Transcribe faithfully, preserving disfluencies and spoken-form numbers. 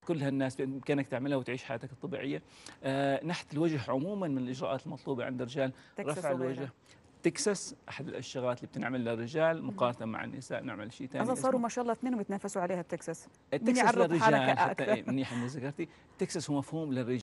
كل هالناس بإمكانك تعملها وتعيش حياتك الطبيعية. آه، نحت الوجه عموما من الإجراءات المطلوبة عند الرجال. تكساس رفع وغيرها. الوجه، تكساس أحد الشغلات اللي بتنعمل للرجال مهم. مقارنة مع النساء. نعمل شيء اصلا ثاني صاروا اسمه ما شاء الله اثنين بيتنافسوا عليها بتكساس. مين التكساس يعرض حالك للرجال. حتى اكثر؟ إيه، منيح إنك ذكرتي. التكساس هو مفهوم للرجال.